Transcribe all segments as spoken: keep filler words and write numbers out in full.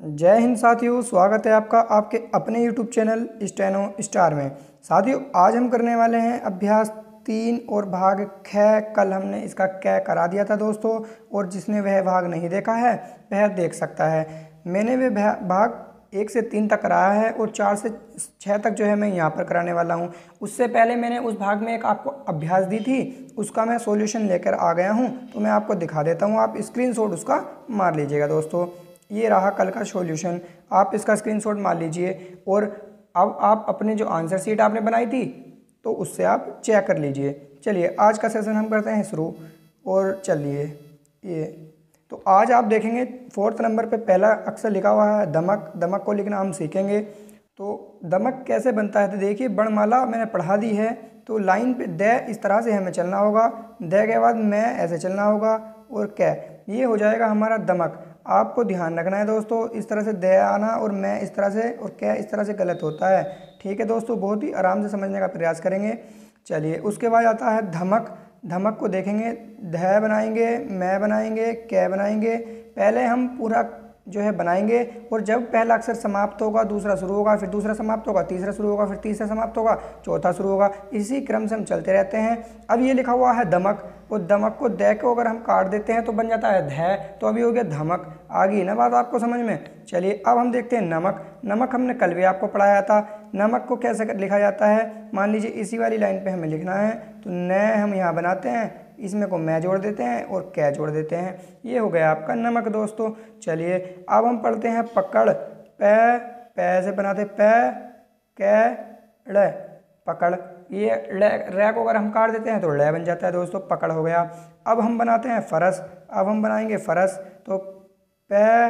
जय हिंद साथियों, स्वागत है आपका आपके अपने यूट्यूब चैनल स्टेनो स्टार में। साथियों, आज हम करने वाले हैं अभ्यास तीन और भाग ख। कल हमने इसका कै करा दिया था दोस्तों, और जिसने वह भाग नहीं देखा है वह देख सकता है। मैंने वह भाग एक से तीन तक कराया है और चार से छः तक जो है मैं यहाँ पर कराने वाला हूँ। उससे पहले मैंने उस भाग में एक आपको अभ्यास दी थी, उसका मैं सॉल्यूशन लेकर आ गया हूँ, तो मैं आपको दिखा देता हूँ। आप स्क्रीनशॉट उसका मार लीजिएगा दोस्तों। ये रहा कल का सॉल्यूशन, आप इसका स्क्रीनशॉट मार लीजिए और अब आप अपने जो आंसर शीट आपने बनाई थी तो उससे आप चेक कर लीजिए। चलिए आज का सेशन हम करते हैं शुरू। और चलिए ये तो आज आप देखेंगे फोर्थ नंबर पे पहला अक्षर लिखा हुआ है दमक। दमक को लिखना हम सीखेंगे। तो दमक कैसे बनता है तो देखिए, वर्णमाला मैंने पढ़ा दी है, तो लाइन पे द इस तरह से हमें चलना होगा, द के बाद मैं ऐसे चलना होगा और कै, ये हो जाएगा हमारा दमक। आपको ध्यान रखना है दोस्तों, इस तरह से द आना और मैं इस तरह से और कै इस तरह से गलत होता है। ठीक है दोस्तों, बहुत ही आराम से समझने का प्रयास करेंगे। चलिए उसके बाद आता है धमक। धमक को देखेंगे, ध बनाएंगे, मैं बनाएंगे, कै बनाएंगे। पहले हम पूरा जो है बनाएंगे और जब पहला अक्षर समाप्त होगा दूसरा शुरू होगा, फिर दूसरा समाप्त होगा, तीसरा शुरू होगा, फिर तीसरा समाप्त होगा, चौथा शुरू होगा। इसी क्रम से हम चलते रहते हैं। अब ये लिखा हुआ है दमक, और दमक को द को अगर हम काट देते हैं तो बन जाता है ध, तो अभी हो गया धमक। आ गई ना बात आपको समझ में। चलिए अब हम देखते हैं नमक। नमक हमने कल भी आपको पढ़ाया था। नमक को कैसे लिखा जाता है, मान लीजिए इसी वाली लाइन पे हमें लिखना है, तो न हम यहाँ बनाते हैं, इसमें को मैं जोड़ देते हैं और कै जोड़ देते हैं। ये हो गया आपका नमक दोस्तों। चलिए अब हम पढ़ते हैं पकड़। पै पै से बनाते पै कै ड़, पकड़। ये रै को अगर हम काट देते हैं तो लै बन जाता है दोस्तों, पकड़ हो गया। अब हम बनाते हैं फरस। अब हम बनाएंगे फरस, तो पै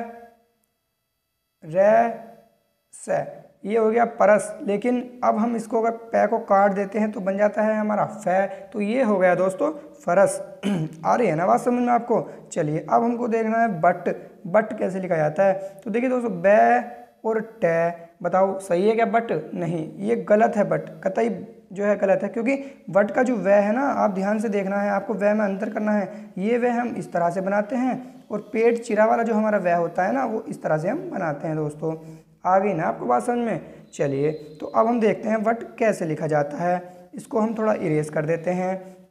रै से, ये हो गया परस। लेकिन अब हम इसको अगर पै को काट देते हैं तो बन जाता है हमारा फै, तो ये हो गया दोस्तों फरस। आ रही है ना बात समझ में आपको। चलिए अब हमको देखना है बट। बट कैसे लिखा जाता है तो देखिए दोस्तों, बै और टे, बताओ सही है क्या बट? नहीं, ये गलत है। बट कतई जो है गलत है, क्योंकि वट का जो वह है ना, आप ध्यान से देखना है, आपको वह में अंतर करना है। ये वह हम इस तरह से बनाते हैं और पेट चिरा वाला जो हमारा वह होता है ना, वो इस तरह से हम बनाते हैं दोस्तों। आ गई ना आपको बात समझ में। चलिए तो अब हम देखते हैं वट कैसे लिखा जाता है। इसको हम थोड़ा इरेज कर देते हैं।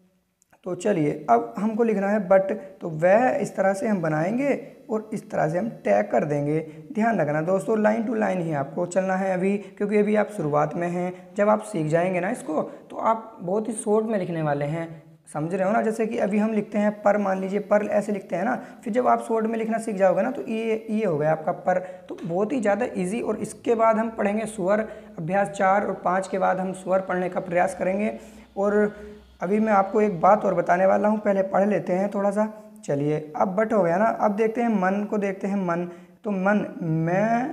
तो चलिए अब हमको लिखना है बट, तो वह इस तरह से हम बनाएंगे और इस तरह से हम टैग कर देंगे। ध्यान रखना दोस्तों, लाइन टू लाइन ही आपको चलना है अभी, क्योंकि अभी आप शुरुआत में हैं। जब आप सीख जाएंगे ना इसको, तो आप बहुत ही शॉर्ट में लिखने वाले हैं। समझ रहे हो ना। जैसे कि अभी हम लिखते हैं पर, मान लीजिए पर ऐसे लिखते हैं ना, फिर जब आप शॉर्ट में लिखना सीख जाओगे ना, तो ये ये हो गया आपका पर, तो बहुत ही ज़्यादा इजी। और इसके बाद हम पढ़ेंगे स्वर। अभ्यास चार और पाँच के बाद हम स्वर पढ़ने का प्रयास करेंगे। और अभी मैं आपको एक बात और बताने वाला हूँ, पहले पढ़ लेते हैं थोड़ा सा। चलिए अब बट हो गया ना। अब देखते हैं मन को, देखते हैं मन। तो मन मैं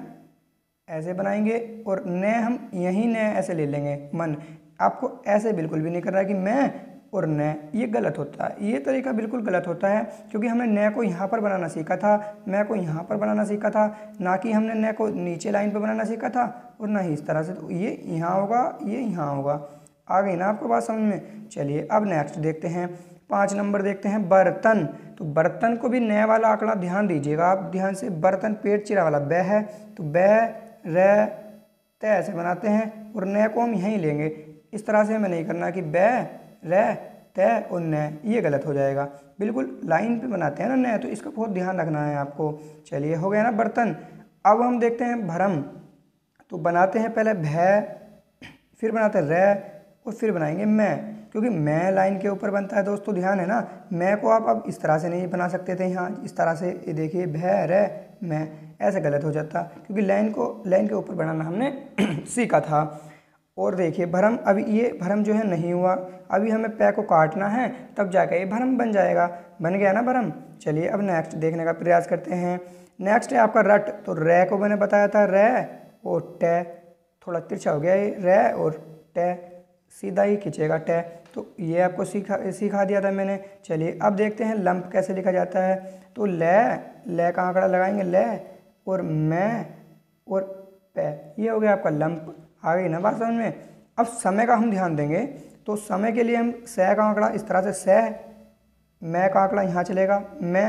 ऐसे बनाएंगे और न हम यहीं न ऐसे ले लेंगे मन। आपको ऐसे बिल्कुल भी नहीं करना है कि मैं और न, ये गलत होता है। ये तरीका बिल्कुल गलत होता है, क्योंकि हमने न को यहाँ पर बनाना सीखा था, मैं को यहाँ पर बनाना सीखा था, ना कि हमने न को नीचे लाइन पर बनाना सीखा था और ना ही इस तरह से। तो ये यहाँ होगा, ये यहाँ होगा। आ गई ना आपको बात समझ में। चलिए अब नेक्स्ट देखते हैं, पाँच नंबर देखते हैं बर्तन। तो बर्तन को भी नए वाला आंकड़ा ध्यान दीजिएगा आप ध्यान से। बर्तन पेट चिरा वाला बै है, तो बै रै तै ऐसे बनाते हैं और नए को हम यहीं लेंगे। इस तरह से हमें नहीं करना कि बै रै तै और न, ये गलत हो जाएगा। बिल्कुल लाइन पे बनाते हैं ना न, तो इसका बहुत ध्यान रखना है आपको। चलिए हो गया ना बर्तन। अब हम देखते हैं भरम। तो बनाते हैं पहले भै, फिर बनाते हैं रै और फिर बनाएंगे मैं, क्योंकि मैं लाइन के ऊपर बनता है दोस्तों। ध्यान है ना। मैं को आप अब इस तरह से नहीं बना सकते थे, यहाँ इस तरह से। ये देखिए भै रै मैं, ऐसे गलत हो जाता, क्योंकि लाइन को लाइन के ऊपर बनाना हमने सीखा था। और देखिए भरम, अभी ये भरम जो है नहीं हुआ, अभी हमें पै को काटना है, तब जाकर ये भरम बन जाएगा। बन गया ना भरम। चलिए अब नेक्स्ट देखने का प्रयास करते हैं। नेक्स्ट है आपका रट। तो रै को मैंने बताया था रै और टे, थोड़ा तिरछा हो गया ये, रै और टे, सीधा ही खींचेगा टे। तो ये आपको सीखा सिखा दिया था मैंने। चलिए अब देखते हैं लंप कैसे लिखा जाता है। तो लै, लै का आंकड़ा लगाएंगे, लै और मैं और पै, ये हो गया आपका लंप। आ गई ना बात समझ में। अब समय का हम ध्यान देंगे। तो समय के लिए हम सह का आंकड़ा इस तरह से, सह, मैं का आंकड़ा यहाँ चलेगा, मैं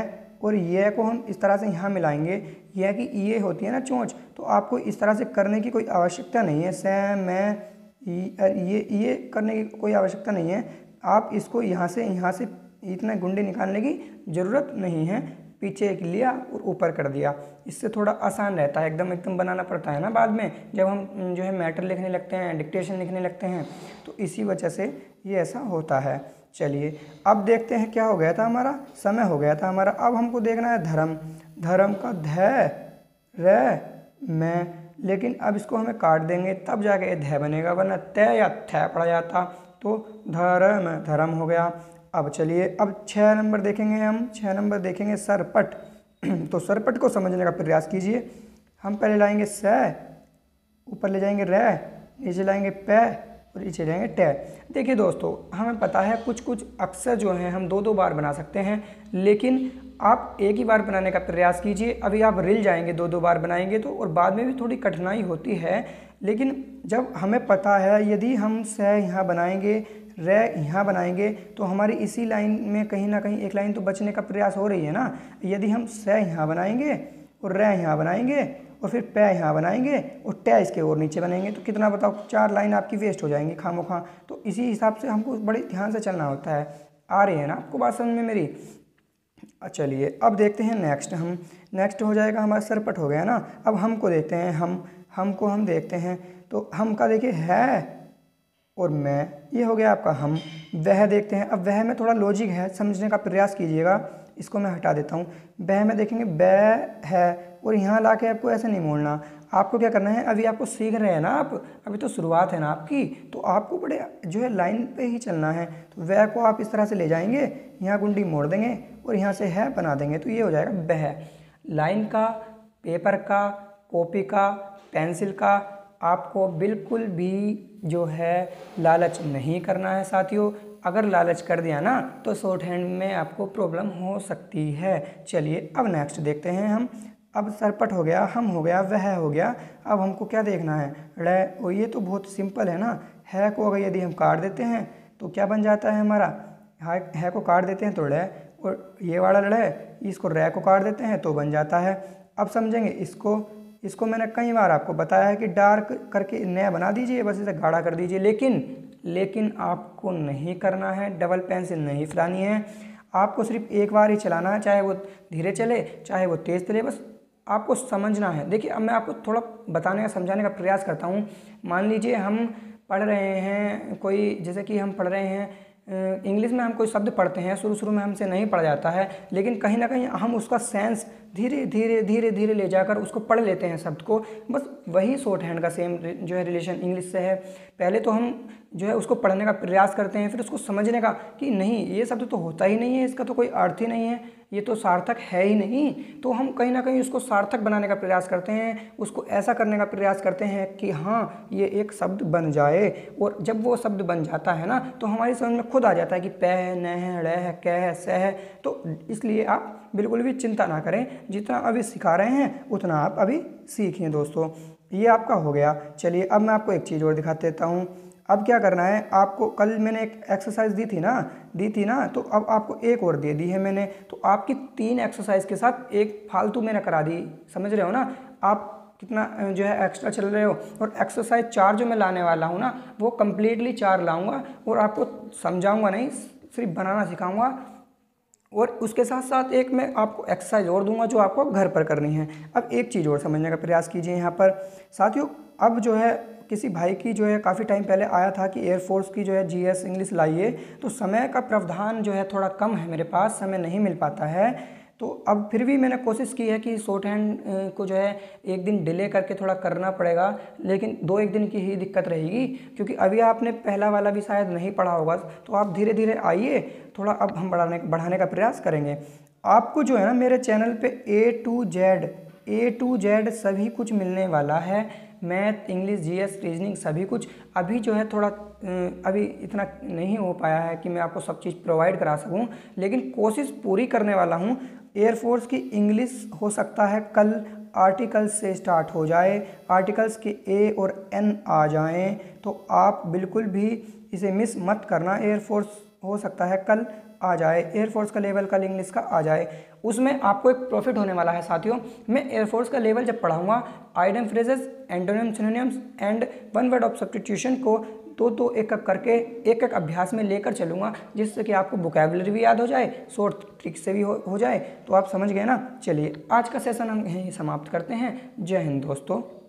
और ये को हम इस तरह से यहाँ मिलाएंगे। यह कि ये होती है ना चोंच, तो आपको इस तरह से करने की कोई आवश्यकता नहीं है। से मैं ये ये करने की कोई आवश्यकता नहीं है। आप इसको यहाँ से यहाँ से इतना गुंडे निकालने की ज़रूरत नहीं है। पीछे एक लिया और ऊपर कर दिया, इससे थोड़ा आसान रहता है। एकदम एकदम बनाना पड़ता है ना बाद में, जब हम जो है मैटर लिखने लगते हैं, डिक्टेशन लिखने लगते हैं, तो इसी वजह से ये ऐसा होता है। चलिए अब देखते हैं क्या हो गया था हमारा, समय हो गया था हमारा। अब हमको देखना है धर्म। धर्म का ध र मैं, लेकिन अब इसको हमें काट देंगे तब जाके ये ध बनेगा, वरना त या थ पड़ा जाता। तो धर्म धर्म हो गया। अब चलिए अब छः नंबर देखेंगे हम। छः नंबर देखेंगे सरपट। तो सरपट को समझने का प्रयास कीजिए। हम पहले लाएंगे स, ऊपर ले जाएंगे र, नीचे लाएंगे प और नीचे जाएंगे ट। देखिए दोस्तों, हमें पता है कुछ कुछ अक्षर जो हैं हम दो दो बार बना सकते हैं, लेकिन आप एक ही बार बनाने का प्रयास कीजिए। अभी आप रिल जाएंगे दो दो बार बनाएंगे तो, और बाद में भी थोड़ी कठिनाई होती है। लेकिन जब हमें पता है यदि हम स यहाँ बनाएंगे, र यहाँ बनाएंगे, तो हमारी इसी लाइन में कहीं ना कहीं एक लाइन तो बचने का प्रयास हो रही है ना। यदि हम स यहाँ बनाएंगे और र यहाँ बनाएंगे और फिर प यहाँ बनाएंगे और ट इसके और नीचे बनाएंगे, तो कितना बताओ, चार लाइन आपकी वेस्ट हो जाएंगी खामोखा। तो इसी हिसाब से हमको बड़े ध्यान से चलना होता है। आ रही है ना आपको बात समझ में मेरी? चलिए अब देखते हैं नेक्स्ट। हम नेक्स्ट हो जाएगा हमारा सरपट हो गया ना। अब हमको देखते हैं, हम हमको हम देखते हैं। तो हम का देखिए है और मैं, ये हो गया आपका हम। वह देखते हैं। अब वह में थोड़ा लॉजिक है, समझने का प्रयास कीजिएगा। इसको मैं हटा देता हूँ। वह में देखेंगे ब है, और यहाँ ला के आपको ऐसे नहीं मोड़ना। आपको क्या करना है, अभी आपको सीख रहे हैं ना आप, अभी तो शुरुआत है ना आपकी, तो आपको बड़े जो है लाइन पे ही चलना है। तो वह को आप इस तरह से ले जाएंगे, यहाँ गुंडी मोड़ देंगे और यहाँ से है बना देंगे, तो ये हो जाएगा वह। लाइन का, पेपर का, कॉपी का, पेंसिल का आपको बिल्कुल भी जो है लालच नहीं करना है साथियों। अगर लालच कर दिया ना तो शॉर्ट हैंड में आपको प्रॉब्लम हो सकती है। चलिए अब नेक्स्ट देखते हैं हम। अब सरपट हो गया, हम हो गया, वह हो गया। अब हमको क्या देखना है, ड़। और ये तो बहुत सिंपल है ना। है को अगर यदि हम काट देते हैं तो क्या बन जाता है हमारा, है को काट देते हैं तो ड़, और ये वाला ड़, इसको रै को काट देते हैं तो बन जाता है। अब समझेंगे इसको। इसको मैंने कई बार आपको बताया है कि डार्क करके नया बना दीजिए, बस इसे गाढ़ा कर दीजिए। लेकिन लेकिन आपको नहीं करना है, डबल पेंसिल नहीं फैलानी है। आपको सिर्फ एक बार ही चलाना है, चाहे वो धीरे चले चाहे वो तेज़ चले, बस आपको समझना है। देखिए अब मैं आपको थोड़ा बताने का समझाने का प्रयास करता हूँ। मान लीजिए हम पढ़ रहे हैं कोई, जैसे कि हम पढ़ रहे हैं इंग्लिश में, हम कोई शब्द पढ़ते हैं, शुरू शुरू में हमसे नहीं पढ़ा जाता है, लेकिन कहीं ना कहीं हम उसका सेंस धीरे धीरे धीरे धीरे ले जाकर उसको पढ़ लेते हैं शब्द को। बस वही शॉर्ट हैंड का सेम जो है रिलेशन इंग्लिश से है। पहले तो हम जो है उसको पढ़ने का प्रयास करते हैं, फिर उसको समझने का कि नहीं ये शब्द तो होता ही नहीं है, इसका तो कोई अर्थ ही नहीं है, ये तो सार्थक है ही नहीं। तो हम कहीं ना कहीं उसको सार्थक बनाने का प्रयास करते हैं, उसको ऐसा करने का प्रयास करते हैं कि हाँ ये एक शब्द बन जाए। और जब वो शब्द बन जाता है ना तो हमारी समझ में खुद आ जाता है कि पै है, न है, ड़ है, कै है, सह है। तो इसलिए आप बिल्कुल भी चिंता ना करें, जितना अभी सिखा रहे हैं उतना आप अभी सीखें दोस्तों। ये आपका हो गया। चलिए अब मैं आपको एक चीज़ और दिखा देता हूँ। अब क्या करना है आपको, कल मैंने एक एक्सरसाइज दी थी ना दी थी ना तो अब आपको एक और दे दी है मैंने। तो आपकी तीन एक्सरसाइज के साथ एक फालतू मैंने करा दी, समझ रहे हो ना आप कितना जो है एक्स्ट्रा चल रहे हो। और एक्सरसाइज चार जो मैं लाने वाला हूँ ना, वो कम्प्लीटली चार लाऊंगा और आपको समझाऊंगा नहीं, सिर्फ बनाना सिखाऊंगा। और उसके साथ साथ एक मैं आपको एक्सरसाइज और दूंगा जो आपको घर पर करनी है। अब एक चीज़ और समझने का प्रयास कीजिए यहाँ पर साथियों। अब जो है किसी भाई की जो है काफ़ी टाइम पहले आया था कि एयरफोर्स की जो है जीएस इंग्लिश लाइए, तो समय का प्रावधान जो है थोड़ा कम है, मेरे पास समय नहीं मिल पाता है। तो अब फिर भी मैंने कोशिश की है कि शॉर्ट हैंड को जो है एक दिन डिले करके थोड़ा करना पड़ेगा, लेकिन दो एक दिन की ही दिक्कत रहेगी, क्योंकि अभी आपने पहला वाला भी शायद नहीं पढ़ा होगा। तो आप धीरे धीरे आइए, थोड़ा अब हम बढ़ाने बढ़ाने का प्रयास करेंगे। आपको जो है ना मेरे चैनल पे A to Z A to Z सभी कुछ मिलने वाला है, मैथ, इंग्लिश, जीएस, रीजनिंग सभी कुछ। अभी जो है थोड़ा अभी इतना नहीं हो पाया है कि मैं आपको सब चीज़ प्रोवाइड करा सकूं, लेकिन कोशिश पूरी करने वाला हूं। एयरफोर्स की इंग्लिश हो सकता है कल आर्टिकल्स से स्टार्ट हो जाए, आर्टिकल्स के ए और एन आ जाएं, तो आप बिल्कुल भी इसे मिस मत करना। एयरफोर्स हो सकता है कल आ जाए, एयरफोर्स का लेवल कल इंग्लिश का आ जाए, उसमें आपको एक प्रॉफिट होने वाला है साथियों। मैं एयरफोर्स का लेवल जब पढ़ाऊंगा, idioms phrases, antonyms, synonyms and one word of substitution को दो दो एक एक करके एक एक अभ्यास में लेकर चलूंगा, जिससे कि आपको वोकैबुलरी भी याद हो जाए, शॉर्ट ट्रिक से भी हो, हो जाए। तो आप समझ गए ना। चलिए आज का सेशन हम यहीं समाप्त करते हैं। जय हिंद दोस्तों।